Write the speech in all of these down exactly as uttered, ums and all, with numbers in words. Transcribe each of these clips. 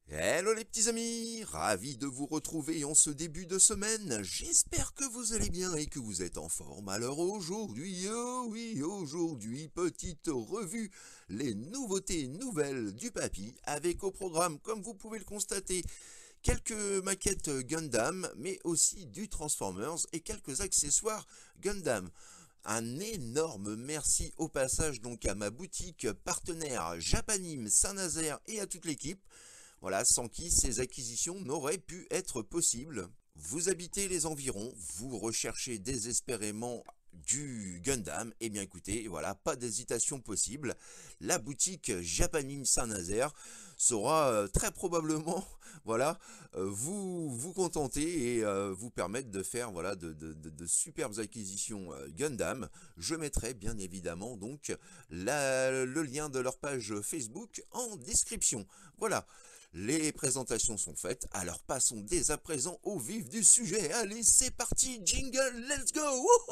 Hello les petits amis, ravi de vous retrouver en ce début de semaine. J'espère que vous allez bien et que vous êtes en forme. Alors aujourd'hui, oh oui, aujourd'hui, petite revue, les nouveautés nouvelles du papy, avec au programme, comme vous pouvez le constater, quelques maquettes Gundam, mais aussi du Transformers et quelques accessoires Gundam. Un énorme merci au passage donc à ma boutique partenaire Japanim Saint-Nazaire et à toute l'équipe. Voilà, sans qui ces acquisitions n'auraient pu être possibles. Vous habitez les environs, vous recherchez désespérément du Gundam, et eh bien écoutez, voilà, pas d'hésitation possible. La boutique Japanim Saint-Nazaire saura euh, très probablement, voilà, euh, vous vous contenter et euh, vous permettre de faire, voilà, de, de, de, de superbes acquisitions euh, Gundam. Je mettrai bien évidemment donc la, le lien de leur page Facebook en description. Voilà. Les présentations sont faites, alors passons dès à présent au vif du sujet. Allez, c'est parti, jingle, let's go!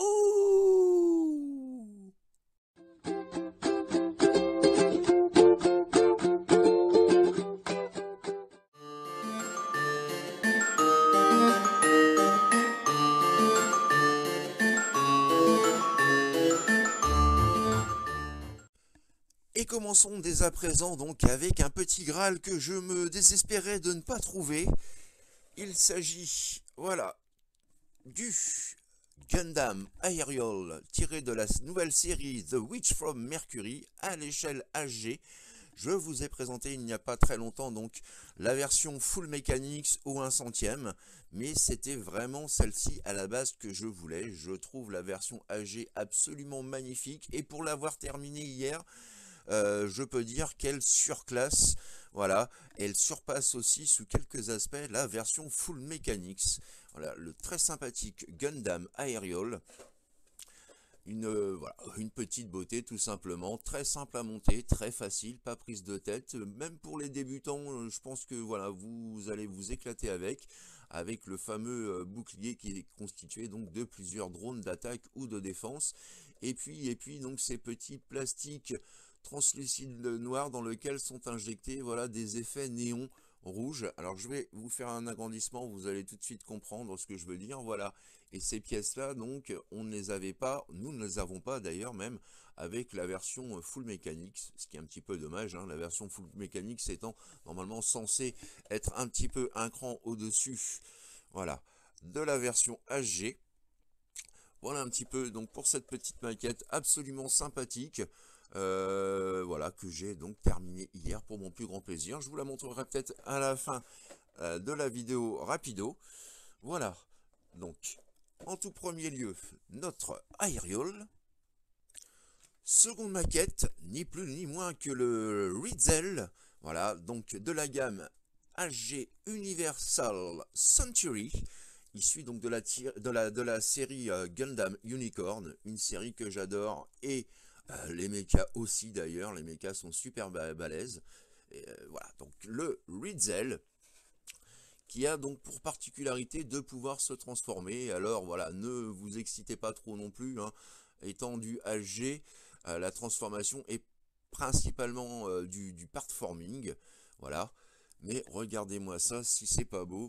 Wouhou! Et commençons dès à présent donc avec un petit Graal que je me désespérais de ne pas trouver. Il s'agit, voilà, du Gundam Aerial tiré de la nouvelle série The Witch from Mercury à l'échelle H G. Je vous ai présenté il n'y a pas très longtemps donc la version Full Mechanics au un centième, mais c'était vraiment celle-ci à la base que je voulais. Je trouve la version H G absolument magnifique et pour l'avoir terminée hier, Euh, je peux dire qu'elle surclasse, voilà, elle surpasse aussi sous quelques aspects la version Full Mechanics. Voilà, le très sympathique Gundam Aerial, une, euh, voilà, une petite beauté tout simplement, très simple à monter, très facile, pas prise de tête, même pour les débutants, euh, je pense que voilà, vous allez vous éclater avec, avec le fameux euh, bouclier qui est constitué donc de plusieurs drones d'attaque ou de défense, et puis, et puis donc ces petits plastiques translucide noir dans lequel sont injectés voilà, des effets néons rouges. Alors je vais vous faire un agrandissement, vous allez tout de suite comprendre ce que je veux dire. Voilà. Et ces pièces-là, donc, on ne les avait pas, nous ne les avons pas d'ailleurs même avec la version Full Mechanics, ce qui est un petit peu dommage, hein, la version Full Mechanics étant normalement censée être un petit peu un cran au-dessus, voilà, de la version H G. Voilà un petit peu donc pour cette petite maquette absolument sympathique. Euh, voilà, que j'ai donc terminé hier pour mon plus grand plaisir. Je vous la montrerai peut-être à la fin euh, de la vidéo rapido. Voilà, donc en tout premier lieu, notre Aerial. Seconde maquette, ni plus ni moins que le Rizzel. Voilà, donc de la gamme H G Universal Century, issu donc de la, de la, de la série euh, Gundam Unicorn, une série que j'adore, et euh, les mechas aussi d'ailleurs, les mechas sont super balèzes. Et, euh, voilà, donc le Rizzel, qui a donc pour particularité de pouvoir se transformer. Alors voilà, ne vous excitez pas trop non plus, hein. Étant du H G, euh, la transformation est principalement euh, du, du partforming, voilà. Mais regardez-moi ça, si c'est pas beau.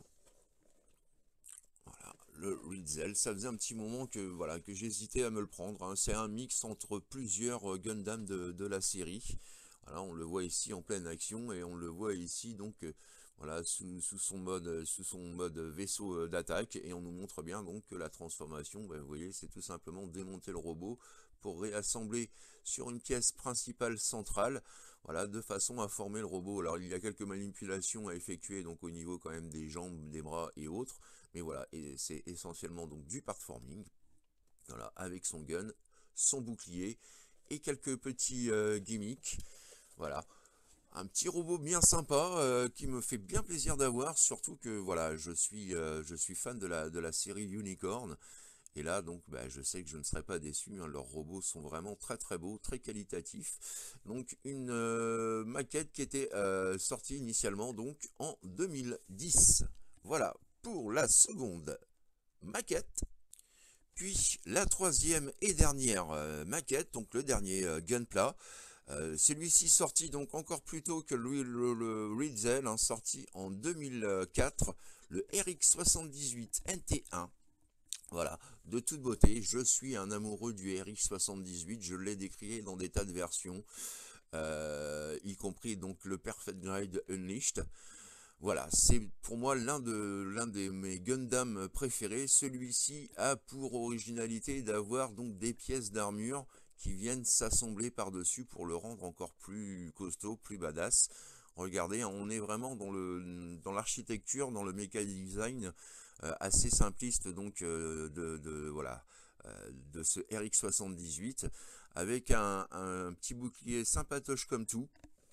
Voilà, le Rizzel, ça faisait un petit moment que voilà que j'hésitais à me le prendre, hein. C'est un mix entre plusieurs euh, Gundam de, de la série. Voilà, on le voit ici en pleine action et on le voit ici donc euh, voilà sous, sous, son mode sous son mode vaisseau d'attaque, et on nous montre bien donc que la transformation, ben, vous voyez, c'est tout simplement démonter le robot pour réassembler sur une pièce principale centrale, voilà, de façon à former le robot. Alors il y a quelques manipulations à effectuer donc au niveau quand même des jambes, des bras et autres, mais voilà, et c'est essentiellement donc du partforming, voilà, avec son gun, son bouclier et quelques petits euh, gimmicks, voilà. Un petit robot bien sympa euh, qui me fait bien plaisir d'avoir, surtout que voilà, je suis, euh, je suis fan de la, de la série Unicorn. Et là, donc, bah, je sais que je ne serai pas déçu, hein. Leurs robots sont vraiment très très beaux, très qualitatifs. Donc, une euh, maquette qui était euh, sortie initialement donc en deux mille dix. Voilà pour la seconde maquette. Puis la troisième et dernière euh, maquette, donc le dernier euh, Gunpla. Euh, Celui-ci sorti donc encore plus tôt que le, le, le Ritzel, hein, sorti en deux mille quatre, le R X soixante-dix-huit N T un. Voilà, de toute beauté, je suis un amoureux du R X soixante-dix-huit, je l'ai décrié dans des tas de versions, euh, y compris donc le Perfect Grade Unleashed. Voilà, c'est pour moi l'un de l'un de mes Gundam préférés. Celui-ci a pour originalité d'avoir donc des pièces d'armure qui viennent s'assembler par-dessus pour le rendre encore plus costaud, plus badass. Regardez, on est vraiment dans le dans l'architecture, dans le méca design euh, assez simpliste donc euh, de, de voilà euh, de ce R X soixante-dix-huit avec un, un petit bouclier sympatoche comme tout.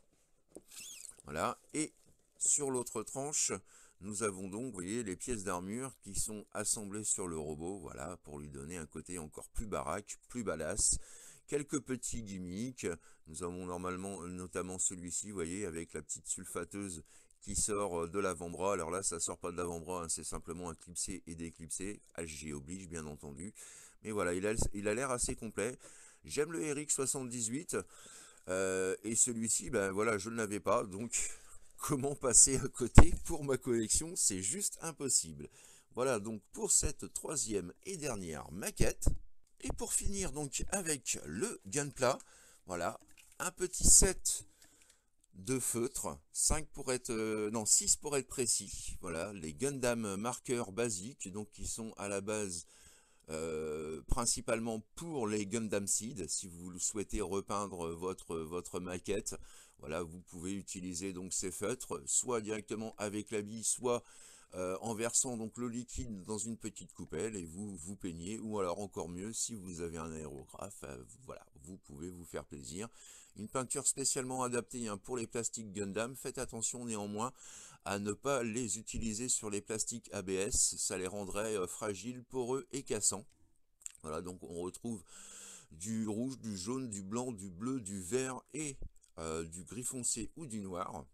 Voilà, et sur l'autre tranche, nous avons donc, vous voyez, les pièces d'armure qui sont assemblées sur le robot, voilà, pour lui donner un côté encore plus baraque, plus badass. Quelques petits gimmicks, nous avons normalement, notamment celui-ci, vous voyez, avec la petite sulfateuse qui sort de l'avant-bras. Alors là, ça sort pas de l'avant-bras, hein, c'est simplement un clipsé et déclipsé, H G oblige, bien entendu. Mais voilà, il a il a l'air assez complet. J'aime le R X soixante-dix-huit, euh, et celui-ci, ben voilà, je ne l'avais pas, donc comment passer à côté pour ma collection, c'est juste impossible. Voilà donc pour cette troisième et dernière maquette. Et pour finir donc avec le Gunpla, voilà, un petit set de feutres, cinq pour être, euh, non six pour être précis, voilà, les Gundam marqueurs basiques, donc qui sont à la base Euh, principalement pour les Gundam Seed. Si vous souhaitez repeindre votre, votre maquette, voilà, vous pouvez utiliser donc ces feutres, soit directement avec la bille, soit euh, en versant donc le liquide dans une petite coupelle et vous vous peignez, ou alors encore mieux, si vous avez un aérographe, euh, voilà, vous pouvez vous faire plaisir. Une peinture spécialement adaptée hein, pour les plastiques Gundam. Faites attention néanmoins à ne pas les utiliser sur les plastiques A B S, ça les rendrait euh, fragiles, poreux et cassants. Voilà, donc on retrouve du rouge, du jaune, du blanc, du bleu, du vert et euh, du gris foncé ou du noir.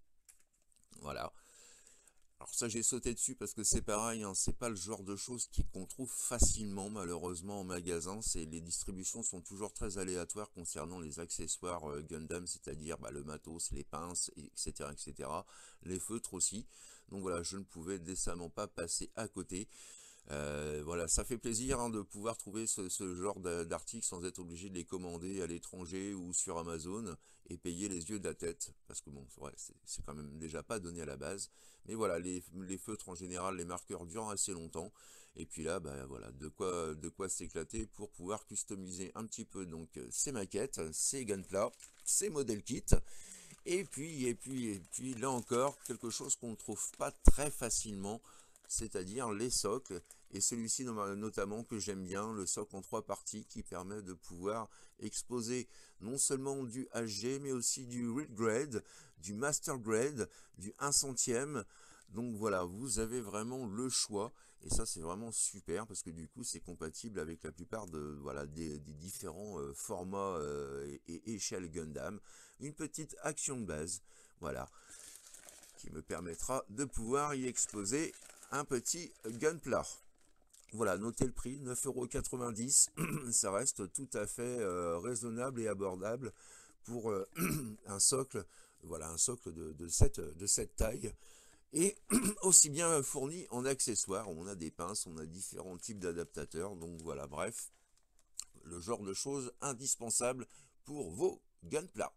Voilà. Alors ça j'ai sauté dessus parce que c'est pareil, hein, c'est pas le genre de choses qu'on trouve facilement malheureusement en magasin. Les distributions sont toujours très aléatoires concernant les accessoires euh, Gundam, c'est-à-dire bah, le matos, les pinces, et cetera, et cetera. Les feutres aussi. Donc voilà, je ne pouvais décemment pas passer à côté. Euh, voilà, ça fait plaisir hein, de pouvoir trouver ce, ce genre d'articles sans être obligé de les commander à l'étranger ou sur Amazon et payer les yeux de la tête, parce que bon, c'est quand même déjà pas donné à la base. Mais voilà, les, les feutres en général, les marqueurs durent assez longtemps. Et puis là, bah voilà, de quoi, de quoi s'éclater pour pouvoir customiser un petit peu donc ces maquettes, ces Gunpla, ces modèles kits. Et puis, et puis, et puis là encore, quelque chose qu'on ne trouve pas très facilement, c'est-à-dire les socles, et celui-ci notamment que j'aime bien, le socle en trois parties qui permet de pouvoir exposer non seulement du H G, mais aussi du Real Grade, du Master Grade, du un centième. Donc voilà, vous avez vraiment le choix, et ça c'est vraiment super, parce que du coup c'est compatible avec la plupart de, voilà, des, des différents euh, formats euh, et, et échelles Gundam. Une petite action de base, voilà, qui me permettra de pouvoir y exposer un petit Gunpla. Voilà, notez le prix, neuf euros quatre-vingt-dix, ça reste tout à fait euh, raisonnable et abordable pour euh, un socle, voilà, un socle de, de, cette, de cette taille, et aussi bien fourni en accessoires. On a des pinces, on a différents types d'adaptateurs, donc voilà, bref, le genre de choses indispensables pour vos Gunpla.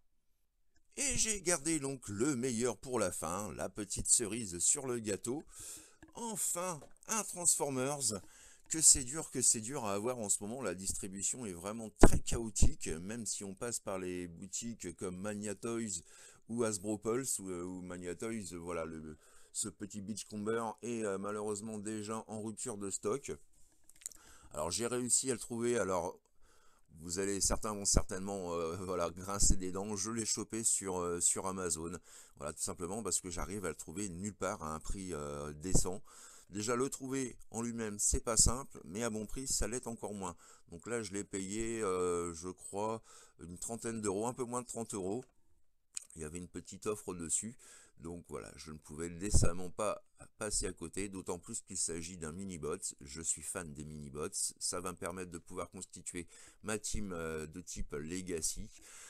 Et j'ai gardé donc le meilleur pour la fin, la petite cerise sur le gâteau. Enfin, un Transformers, que c'est dur, que c'est dur à avoir en ce moment. La distribution est vraiment très chaotique, même si on passe par les boutiques comme Mania Toys ou Hasbro Pulse, ou, ou Mania Toys, voilà, le, ce petit Beachcomber est euh, malheureusement déjà en rupture de stock. Alors j'ai réussi à le trouver, alors vous allez, certains vont certainement euh, voilà, grincer des dents. Je l'ai chopé sur, euh, sur Amazon. Voilà, tout simplement parce que j'arrive à le trouver nulle part à un prix euh, décent. Déjà, le trouver en lui-même, c'est pas simple, mais à bon prix, ça l'est encore moins. Donc là, je l'ai payé, euh, je crois, une trentaine d'euros, un peu moins de trente euros. Il y avait une petite offre dessus. Donc voilà, je ne pouvais décemment pas passer à côté, d'autant plus qu'il s'agit d'un mini-bot. Je suis fan des mini-bots. Ça va me permettre de pouvoir constituer ma team de type Legacy.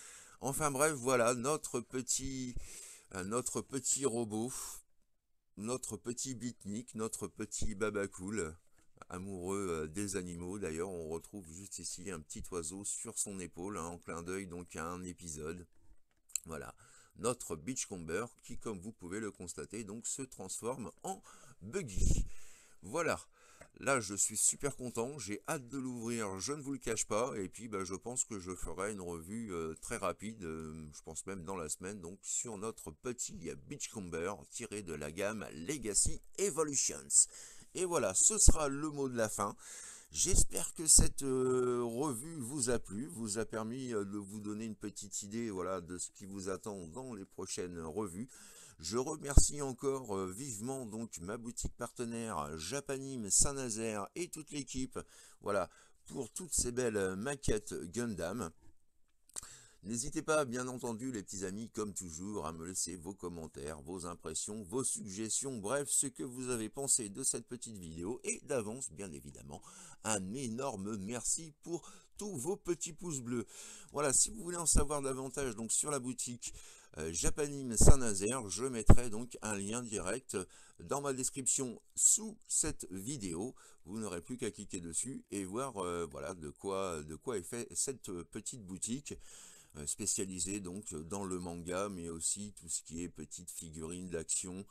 Enfin bref, voilà notre petit, euh, notre petit robot, notre petit beatnik, notre petit babacool, amoureux euh, des animaux. D'ailleurs, on retrouve juste ici un petit oiseau sur son épaule, hein, en clin d'œil donc à un épisode. Voilà, notre Beachcomber qui, comme vous pouvez le constater, donc se transforme en buggy. Voilà, là je suis super content, j'ai hâte de l'ouvrir, je ne vous le cache pas, et puis bah, je pense que je ferai une revue euh, très rapide, euh, je pense même dans la semaine, donc sur notre petit Beachcomber tiré de la gamme Legacy Evolutions. Et voilà, ce sera le mot de la fin. J'espère que cette euh, revue vous a plu, vous a permis euh, de vous donner une petite idée, voilà, de ce qui vous attend dans les prochaines revues. Je remercie encore euh, vivement donc ma boutique partenaire Japanime Saint-Nazaire et toute l'équipe, voilà, pour toutes ces belles maquettes Gundam. N'hésitez pas, bien entendu, les petits amis, comme toujours, à me laisser vos commentaires, vos impressions, vos suggestions, bref, ce que vous avez pensé de cette petite vidéo. Et d'avance, bien évidemment, un énorme merci pour tous vos petits pouces bleus. Voilà, si vous voulez en savoir davantage donc sur la boutique euh, Japanime Saint-Nazaire, je mettrai donc un lien direct dans ma description sous cette vidéo. Vous n'aurez plus qu'à cliquer dessus et voir euh, voilà, de quoi, de quoi est fait cette petite boutique spécialisé donc dans le manga, mais aussi tout ce qui est petites figurines d'action.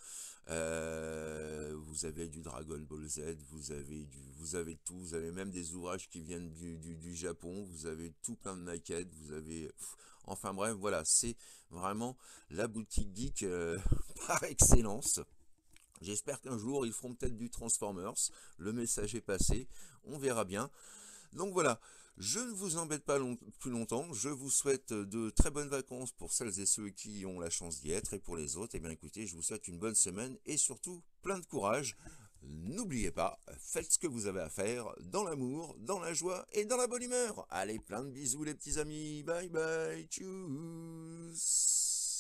Euh, vous avez du Dragon Ball Z, vous avez du, vous avez tout, vous avez même des ouvrages qui viennent du, du, du Japon, vous avez tout plein de maquettes, vous avez, pff, enfin bref, voilà, c'est vraiment la boutique geek euh, par excellence. J'espère qu'un jour ils feront peut-être du Transformers, le message est passé, on verra bien. Donc voilà, je ne vous embête pas long, plus longtemps, je vous souhaite de très bonnes vacances pour celles et ceux qui ont la chance d'y être, et pour les autres, eh bien écoutez, je vous souhaite une bonne semaine et surtout plein de courage. N'oubliez pas, faites ce que vous avez à faire, dans l'amour, dans la joie et dans la bonne humeur. Allez, plein de bisous les petits amis, bye bye, tchuss.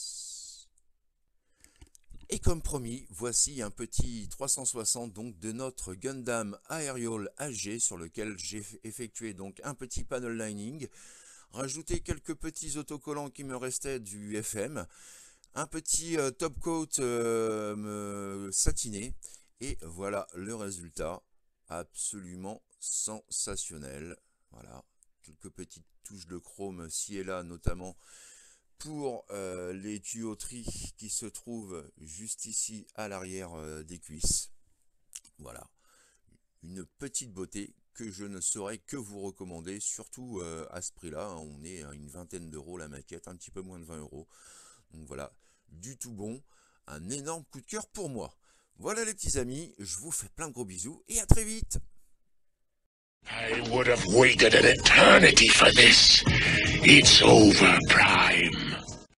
Et comme promis, voici un petit trois cent soixante donc de notre Gundam Aerial H G sur lequel j'ai effectué donc un petit panel lining, rajouté quelques petits autocollants qui me restaient du F M, un petit euh, top coat euh, satiné, et voilà le résultat, absolument sensationnel. Voilà, quelques petites touches de chrome ci et là, notamment pour euh, les tuyauteries qui se trouvent juste ici à l'arrière euh, des cuisses. Voilà, une petite beauté que je ne saurais que vous recommander, surtout euh, à ce prix là. On est à une vingtaine d'euros la maquette, un petit peu moins de vingt euros. Donc voilà, du tout bon, un énorme coup de cœur pour moi. Voilà les petits amis, je vous fais plein de gros bisous et à très vite. I would have waited an eternity for this. It's over, Pride.